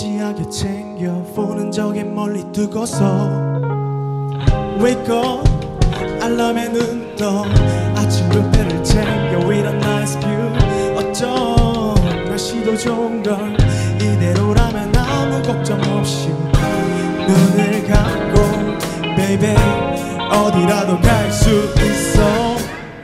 진지하게 챙겨보는 적에 멀리 두고서 Wake up 알람에 눈 떠 아침 뷔페를 챙겨 With a nice view 어쩜 날씨도 좋은 걸 이대로라면 아무 걱정 없이 눈을 감고 Baby 어디라도 갈 수 있어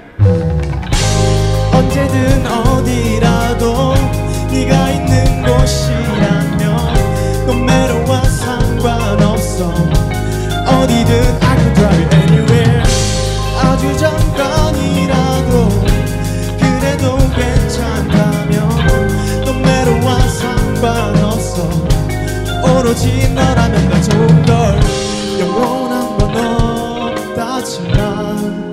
언제든 어디라도 네가 있는 곳이라면 No matter what 상관없어 어디든 I can drive you anywhere 아주 잠깐이라도 그래도 괜찮다면 No matter what 상관없어 오로지 너라면 더 좋은걸 영원한 건 없다지만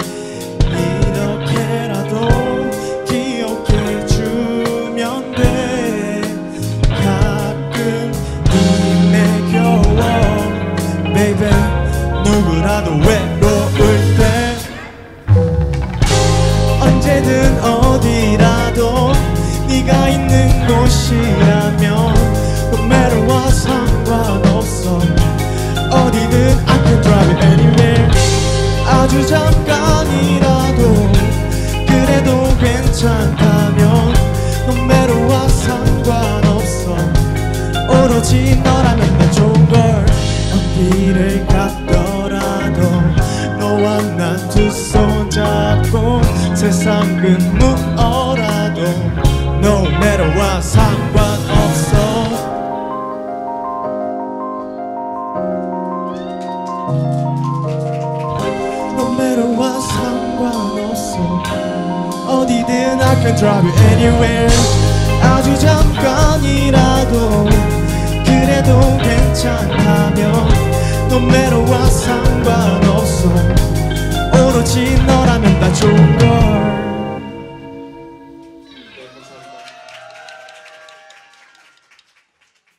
이렇게라도 기억해주면 돼 가끔 힘에 겨워 Baby 누구라도 외로울 때 언제든 어디라도 네가 있는 곳이라면 No matter what 상관없어 어디든 I can drive you anywhere 아주 잠깐이라도 그래도 괜찮다면 No matter what 상관없어 오로지 너라면 더 좋은걸 어디를 갔더라도 너와 난 두 손 잡고 세상 그 무엇라도 No matter what 상관없어 No matter what 상관없어 어디든 I can drive you anywhere 아주 잠깐이라도 그래도 괜찮다면 No matter what 상관없어 오로지 너라면 다 좋은걸